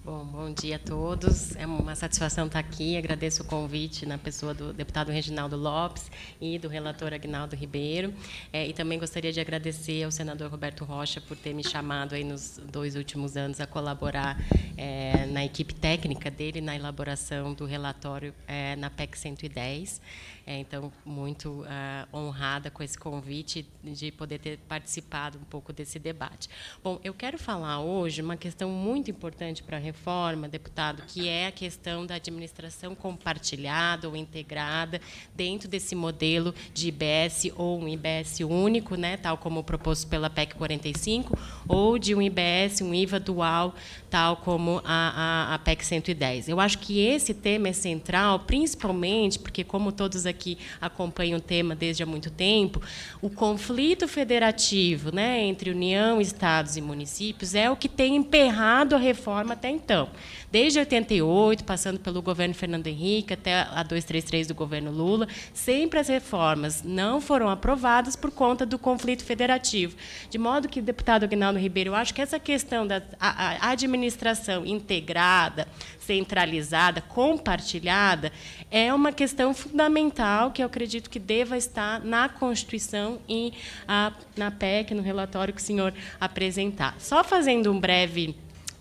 Bom dia a todos. É uma satisfação estar aqui. Agradeço o convite na pessoa do deputado Reginaldo Lopes e do relator Aguinaldo Ribeiro. E também gostaria de agradecer ao senador Roberto Rocha por ter me chamado aí nos 2 últimos anos a colaborar na equipe técnica dele na elaboração do relatório na PEC 110. Então, muito honrada com esse convite de poder ter participado um pouco desse debate. Bom, eu quero falar hoje uma questão muito importante para a reforma, deputado, que é a questão da administração compartilhada ou integrada dentro desse modelo de IBS ou um IBS único, né, tal como proposto pela PEC 45, ou de um IBS, um IVA dual, tal como a PEC 110. Eu acho que esse tema é central, principalmente porque, como todos aqui acompanham o tema desde há muito tempo, o conflito federativo, né, entre União, Estados e municípios é o que tem emperrado a reforma até então. Desde 88, passando pelo governo Fernando Henrique até a 233 do governo Lula, sempre as reformas não foram aprovadas por conta do conflito federativo. De modo que, deputado Aguinaldo Ribeiro, eu acho que essa questão da administração integrada, centralizada, compartilhada, é uma questão fundamental que eu acredito que deva estar na Constituição e na PEC, no relatório que o senhor apresentar. Só fazendo um breve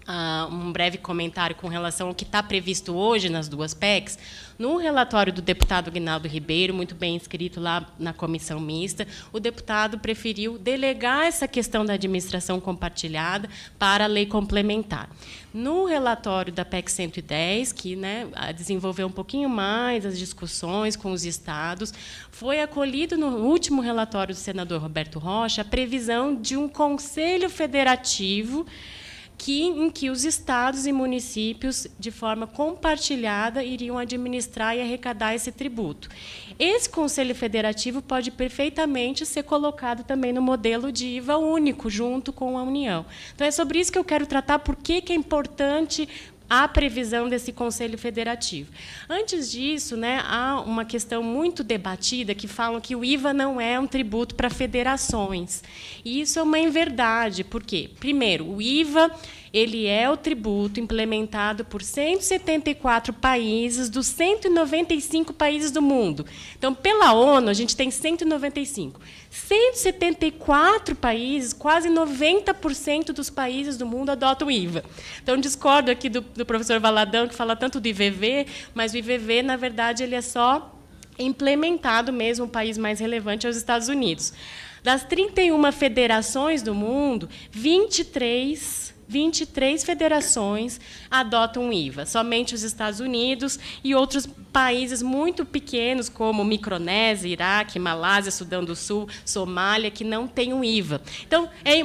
comentário com relação ao que está previsto hoje nas duas PECs. No relatório do deputado Aguinaldo Ribeiro, muito bem escrito lá na comissão mista, o deputado preferiu delegar essa questão da administração compartilhada para a lei complementar. No relatório da PEC 110, que, né, desenvolveu um pouquinho mais as discussões com os estados, foi acolhido no último relatório do senador Roberto Rocha a previsão de um conselho federativo em que os estados e municípios, de forma compartilhada, iriam administrar e arrecadar esse tributo. Esse Conselho Federativo pode perfeitamente ser colocado também no modelo de IVA único, junto com a União. Então, é sobre isso que eu quero tratar, por que é importante a previsão desse Conselho Federativo. Antes disso, né, há uma questão muito debatida que falam que o IVA não é um tributo para federações. E isso é uma inverdade. Por quê? Primeiro, o IVA ele é o tributo implementado por 174 países dos 195 países do mundo. Então, pela ONU, a gente tem 195. 174 países, quase 90% dos países do mundo adotam o IVA. Então, discordo aqui do professor Valadão, que fala tanto do IVV, mas o IVV, na verdade, ele é só implementado mesmo, o país mais relevante é os Estados Unidos. Das 31 federações do mundo, 23 federações adotam IVA. Somente os Estados Unidos e outros países muito pequenos, como Micronésia, Iraque, Malásia, Sudão do Sul, Somália, que não têm o IVA. Então,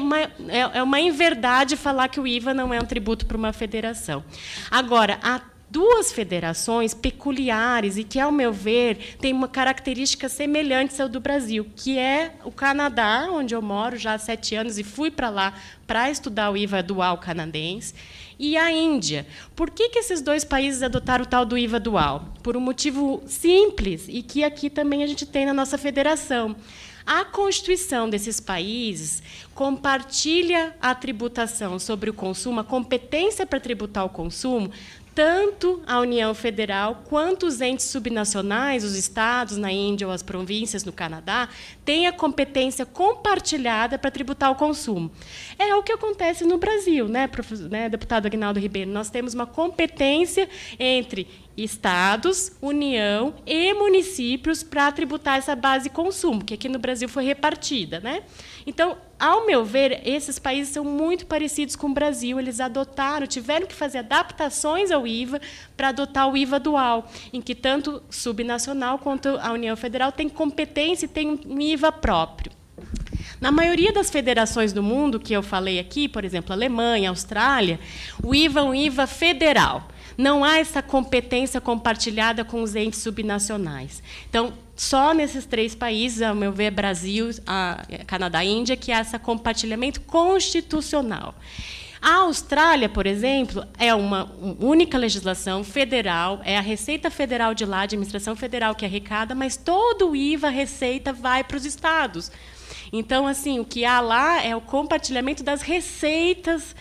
é uma inverdade falar que o IVA não é um tributo para uma federação. Agora, há duas federações peculiares e que, ao meu ver, têm uma característica semelhante ao do Brasil, que é o Canadá, onde eu moro já há 7 anos e fui para lá para estudar o IVA dual canadense, e a Índia. Por que esses dois países adotaram o tal do IVA dual? Por um motivo simples, e que aqui também a gente tem na nossa federação. A Constituição desses países compartilha a tributação sobre o consumo, a competência para tributar o consumo, tanto a União Federal quanto os entes subnacionais, os estados na Índia ou as províncias no Canadá, têm a competência compartilhada para tributar o consumo. É o que acontece no Brasil, né, deputado Aguinaldo Ribeiro? Nós temos uma competência entre estados, União e municípios para tributar essa base de consumo, que aqui no Brasil foi repartida, né? Então, ao meu ver, esses países são muito parecidos com o Brasil. Eles tiveram que fazer adaptações ao IVA para adotar o IVA dual, em que tanto subnacional quanto a União Federal tem competência e tem um IVA próprio. Na maioria das federações do mundo que eu falei aqui, por exemplo, Alemanha, Austrália, o IVA é um IVA federal. Não há essa competência compartilhada com os entes subnacionais. Então, só nesses 3 países, ao meu ver, Brasil, Canadá e Índia, que há esse compartilhamento constitucional. A Austrália, por exemplo, é uma única legislação federal, é a Receita Federal de lá, a administração federal que arrecada, mas todo o IVA, a receita, vai para os estados. Então, assim, o que há lá é o compartilhamento das receitas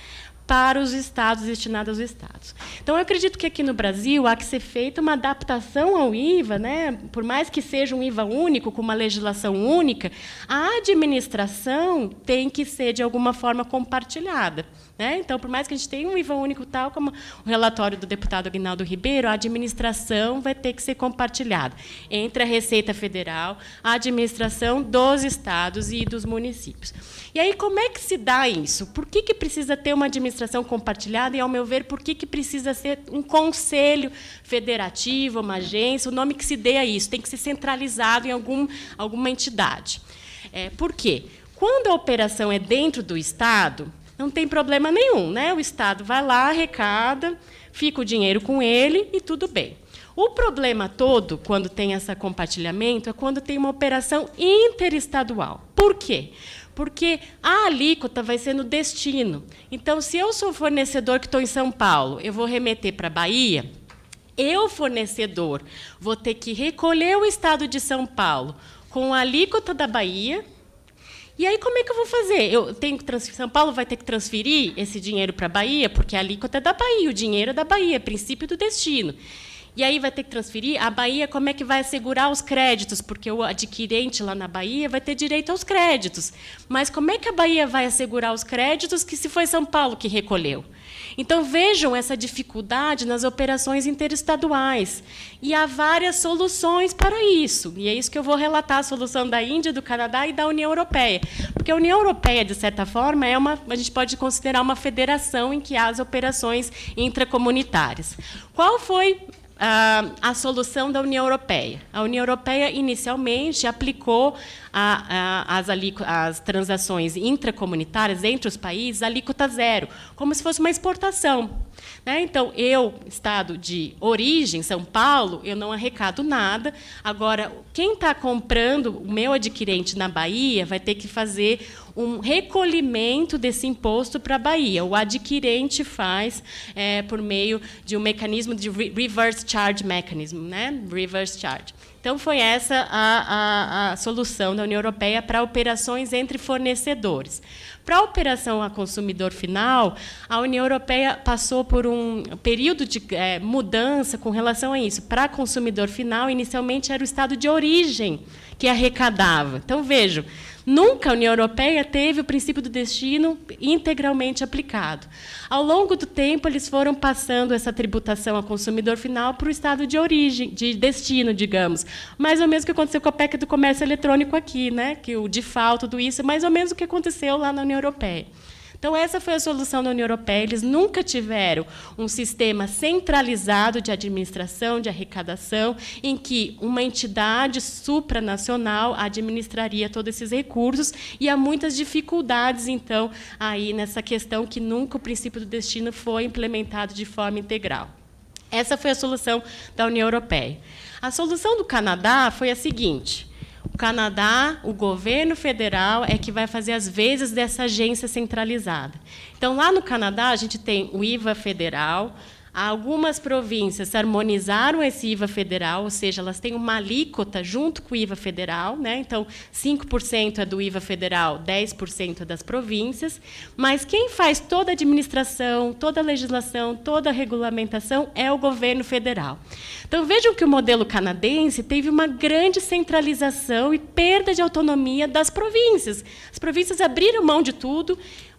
para os estados, destinado aos estados. Então, eu acredito que aqui no Brasil há que ser feita uma adaptação ao IVA, né? Por mais que seja um IVA único, com uma legislação única, a administração tem que ser, de alguma forma, compartilhada. Né? Então, por mais que a gente tenha um IVA único, tal como o relatório do deputado Aguinaldo Ribeiro, a administração vai ter que ser compartilhada entre a Receita Federal, a administração dos estados e dos municípios. E aí, como é que se dá isso? Por que precisa ter uma administração compartilhada? E, ao meu ver, por que precisa ser um conselho federativo, uma agência? O nome que se dê a isso tem que ser centralizado em alguma entidade. Por quê? Quando a operação é dentro do Estado, não tem problema nenhum, né? O Estado vai lá, arrecada, fica o dinheiro com ele e tudo bem. O problema todo, quando tem esse compartilhamento, é quando tem uma operação interestadual. Por quê? Porque a alíquota vai ser no destino. Então, se eu sou fornecedor que estou em São Paulo, eu vou remeter para a Bahia, eu, fornecedor, vou ter que recolher o Estado de São Paulo com a alíquota da Bahia. E aí, como é que eu vou fazer? São Paulo vai ter que transferir esse dinheiro para a Bahia, porque a alíquota é da Bahia, o dinheiro é da Bahia, princípio do destino. E aí vai ter que transferir. A Bahia, como é que vai assegurar os créditos? Porque o adquirente lá na Bahia vai ter direito aos créditos. Mas como é que a Bahia vai assegurar os créditos que se foi São Paulo que recolheu? Então, vejam essa dificuldade nas operações interestaduais. E há várias soluções para isso. E é isso que eu vou relatar, a solução da Índia, do Canadá e da União Europeia. Porque a União Europeia, de certa forma, a gente pode considerar uma federação em que há as operações intracomunitárias. Qual foi a solução da União Europeia? A União Europeia, inicialmente, aplicou as transações intracomunitárias entre os países, alíquota zero, como se fosse uma exportação. Né? Então, Estado de origem, São Paulo, eu não arrecado nada. Agora, quem está comprando, o meu adquirente na Bahia, vai ter que fazer um recolhimento desse imposto para a Bahia. O adquirente faz por meio de um mecanismo de reverse charge mechanism, né? Reverse charge. Então, foi essa a solução da União Europeia para operações entre fornecedores. Para a operação a consumidor final, a União Europeia passou por um período de mudança com relação a isso. Para consumidor final, inicialmente era o Estado de origem que arrecadava. Então, vejam, nunca a União Europeia teve o princípio do destino integralmente aplicado. Ao longo do tempo, eles foram passando essa tributação ao consumidor final para o Estado de origem, de destino, digamos. Mais ou menos o que aconteceu com a PEC do comércio eletrônico aqui, né? Que o default, tudo isso, é mais ou menos o que aconteceu lá na União Europeia. Então, essa foi a solução da União Europeia. Eles nunca tiveram um sistema centralizado de administração, de arrecadação, em que uma entidade supranacional administraria todos esses recursos, e há muitas dificuldades, então, aí nessa questão que nunca o princípio do destino foi implementado de forma integral. Essa foi a solução da União Europeia. A solução do Canadá foi a seguinte: o Canadá, o governo federal, é que vai fazer as vezes dessa agência centralizada. Então, lá no Canadá, a gente tem o IVA federal. Algumas províncias harmonizaram esse IVA federal, ou seja, elas têm uma alíquota junto com o IVA federal, né? Então, 5% é do IVA federal, 10% é das províncias, mas quem faz toda a administração, toda a legislação, toda a regulamentação é o governo federal. Então, vejam que o modelo canadense teve uma grande centralização e perda de autonomia das províncias. As províncias abriram mão de tudo.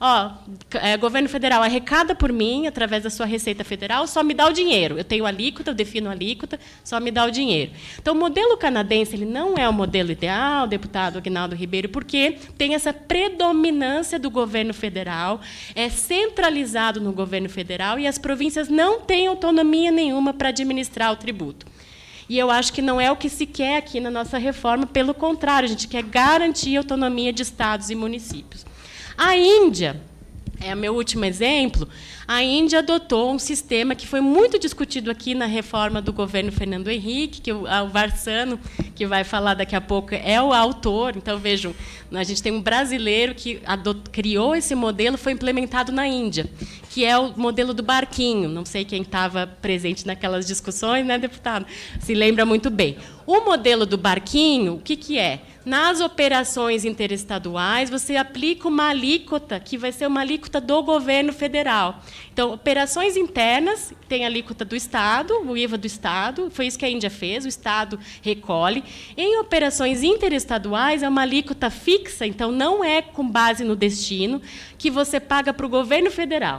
Governo federal arrecada por mim, através da sua Receita Federal, só me dá o dinheiro. Eu tenho alíquota, eu defino a alíquota, só me dá o dinheiro. Então, o modelo canadense ele não é o modelo ideal, deputado Aguinaldo Ribeiro, porque tem essa predominância do governo federal, é centralizado no governo federal, e as províncias não têm autonomia nenhuma para administrar o tributo. E eu acho que não é o que se quer aqui na nossa reforma, pelo contrário, a gente quer garantir a autonomia de estados e municípios. A Índia, é o meu último exemplo. a Índia adotou um sistema que foi muito discutido aqui na reforma do governo Fernando Henrique, que o Varsano, que vai falar daqui a pouco, é o autor. Então, vejam, a gente tem um brasileiro que criou esse modelo, foi implementado na Índia, que é o modelo do barquinho. Não sei quem estava presente naquelas discussões, né, deputado? Se lembra muito bem. O modelo do barquinho, o que é? Nas operações interestaduais, você aplica uma alíquota, que vai ser uma alíquota do governo federal. Então, operações internas, tem a alíquota do Estado, o IVA do Estado, foi isso que a Índia fez, o Estado recolhe. Em operações interestaduais, é uma alíquota fixa, então não é com base no destino, que você paga para o governo federal.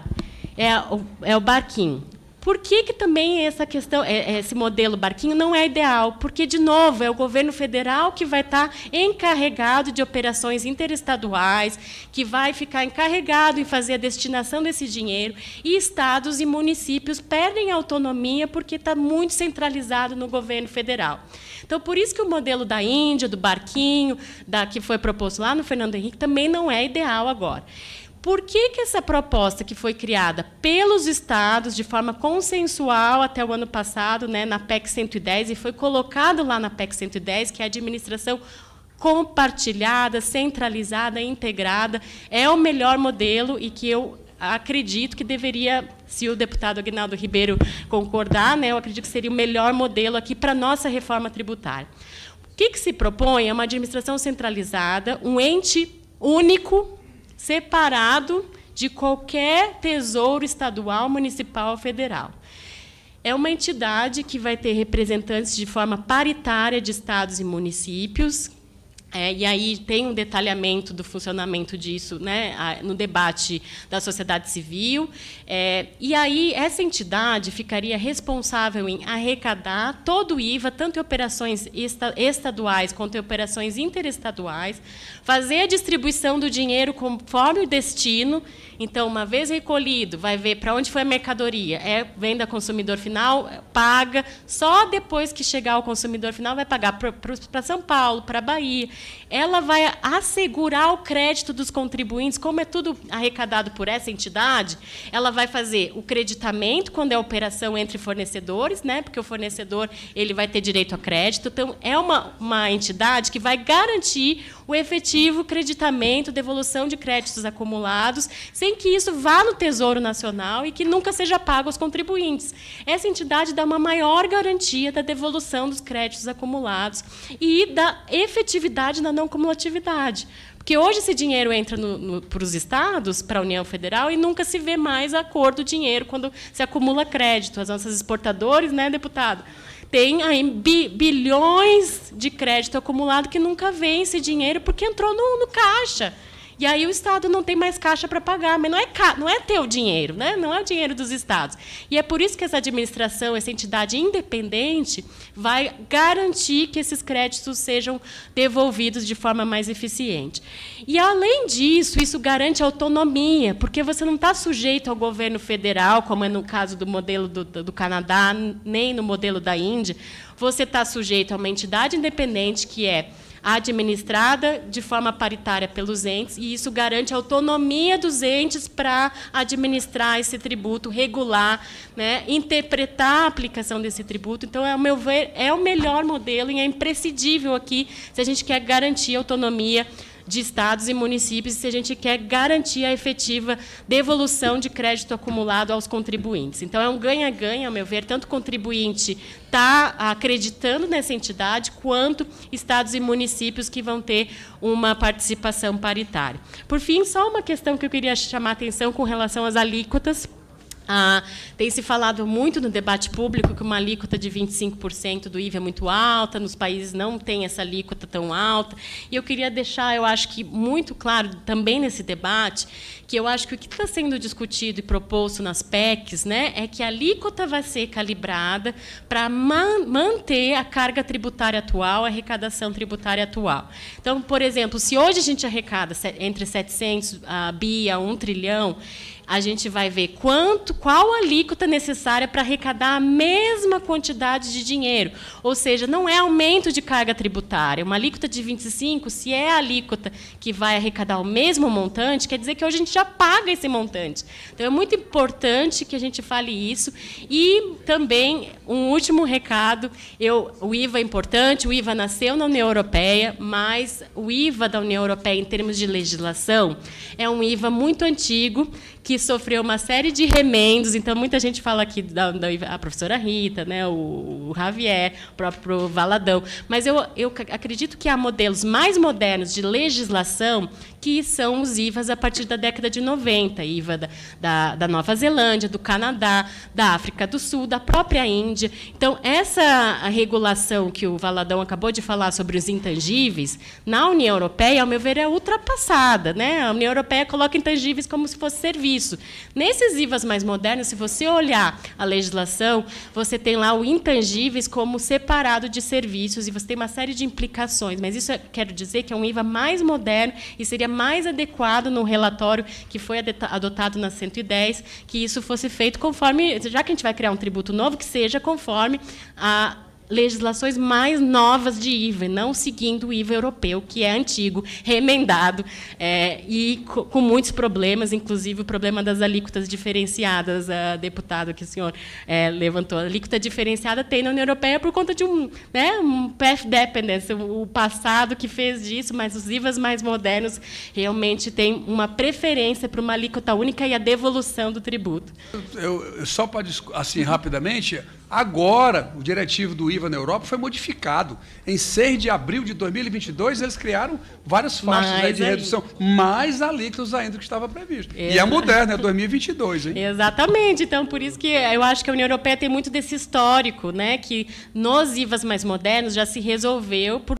É o barquinho. Por que também essa questão, esse modelo barquinho não é ideal? Porque, de novo, é o governo federal que vai estar encarregado de operações interestaduais, que vai ficar encarregado em fazer a destinação desse dinheiro, e estados e municípios perdem autonomia porque está muito centralizado no governo federal. Então, por isso que o modelo da Índia, do barquinho, que foi proposto lá no Fernando Henrique, também não é ideal agora. Por que essa proposta, que foi criada pelos estados de forma consensual até o ano passado, né, na PEC 110, e foi colocado lá na PEC 110, que é a administração compartilhada, centralizada, integrada, é o melhor modelo e que eu acredito que deveria, se o deputado Aguinaldo Ribeiro concordar, né, eu acredito que seria o melhor modelo aqui para a nossa reforma tributária. O que se propõe é uma administração centralizada, um ente único, separado de qualquer tesouro estadual, municipal ou federal. É uma entidade que vai ter representantes de forma paritária de estados e municípios. E aí tem um detalhamento do funcionamento disso, né, no debate da sociedade civil. E aí essa entidade ficaria responsável em arrecadar todo o IVA, tanto em operações estaduais quanto em operações interestaduais, fazer a distribuição do dinheiro conforme o destino. Então, uma vez recolhido, vai ver para onde foi a mercadoria, venda ao consumidor final, paga. Só depois que chegar ao consumidor final, vai pagar para São Paulo, para a Bahia. Ela vai assegurar o crédito dos contribuintes, como é tudo arrecadado por essa entidade, ela vai fazer o creditamento quando é operação entre fornecedores, né, porque o fornecedor ele vai ter direito a crédito. Então, é uma entidade que vai garantir o efetivo creditamento, devolução de créditos acumulados, sem que isso vá no Tesouro Nacional e que nunca seja pago aos contribuintes. Essa entidade dá uma maior garantia da devolução dos créditos acumulados e da efetividade na não cumulatividade. Porque hoje esse dinheiro entra para os estados, para a União Federal, e nunca se vê mais a cor do dinheiro quando se acumula crédito. As nossas exportadores, né, deputado? Tem aí bilhões de crédito acumulado que nunca vem esse dinheiro porque entrou no caixa. E aí o Estado não tem mais caixa para pagar, mas não é teu dinheiro, né? Não é o dinheiro dos estados. E é por isso que essa administração, essa entidade independente, vai garantir que esses créditos sejam devolvidos de forma mais eficiente. E, além disso, isso garante autonomia, porque você não está sujeito ao governo federal, como é no caso do modelo do Canadá, nem no modelo da Índia. Você está sujeito a uma entidade independente que é administrada de forma paritária pelos entes, e isso garante a autonomia dos entes para administrar esse tributo, regular, né, interpretar a aplicação desse tributo. Então, ao meu ver, é o melhor modelo e é imprescindível aqui se a gente quer garantir a autonomia de estados e municípios, se a gente quer garantir a efetiva devolução de crédito acumulado aos contribuintes. Então, é um ganha-ganha, ao meu ver, tanto o contribuinte está acreditando nessa entidade, quanto estados e municípios que vão ter uma participação paritária. Por fim, só uma questão que eu queria chamar a atenção com relação às alíquotas. Tem se falado muito no debate público que uma alíquota de 25% do IVA é muito alta, nos países não tem essa alíquota tão alta. E eu queria deixar, eu acho que muito claro também nesse debate, que eu acho que o que está sendo discutido e proposto nas PECs, né, é que a alíquota vai ser calibrada para manter a carga tributária atual, a arrecadação tributária atual. Então, por exemplo, se hoje a gente arrecada entre 700 bi a 1 trilhão, a gente vai ver qual a alíquota necessária para arrecadar a mesma quantidade de dinheiro. Ou seja, não é aumento de carga tributária. Uma alíquota de 25%, se é a alíquota que vai arrecadar o mesmo montante, quer dizer que hoje a gente já paga esse montante. Então, é muito importante que a gente fale isso. E também, um último recado, o IVA é importante, o IVA nasceu na União Europeia, mas o IVA da União Europeia, em termos de legislação, é um IVA muito antigo, que sofreu uma série de remendos. Então, muita gente fala aqui a professora Rita, né, o Javier, o próprio Valadão. Mas eu acredito que há modelos mais modernos de legislação que são os IVAs a partir da década de 90, IVA da Nova Zelândia, do Canadá, da África do Sul, da própria Índia. Então, essa regulação que o Valadão acabou de falar sobre os intangíveis, na União Europeia, ao meu ver, é ultrapassada, né? A União Europeia coloca intangíveis como se fosse serviço. Nesses IVAs mais modernos, se você olhar a legislação, você tem lá o intangíveis como separado de serviços, e você tem uma série de implicações. Mas isso quero dizer que é um IVA mais moderno e seria mais adequado no relatório que foi adotado na 110, que isso fosse feito conforme, já que a gente vai criar um tributo novo, que seja conforme a legislações mais novas de IVA, não seguindo o IVA europeu, que é antigo, remendado, e com muitos problemas, inclusive o problema das alíquotas diferenciadas, deputado, que o senhor levantou. A alíquota diferenciada tem na União Europeia por conta de um path dependence, o passado que fez disso, mas os IVAs mais modernos realmente têm uma preferência para uma alíquota única e a devolução do tributo. Só para, assim, rapidamente, agora o diretivo do IVA na Europa foi modificado. Em 6 de abril de 2022, eles criaram várias faixas de redução, mais alíquotas ainda do que estava previsto. E é moderno, é 2022, hein? Exatamente. Então, por isso que eu acho que a União Europeia tem muito desse histórico, né, que nos IVAs mais modernos já se resolveu por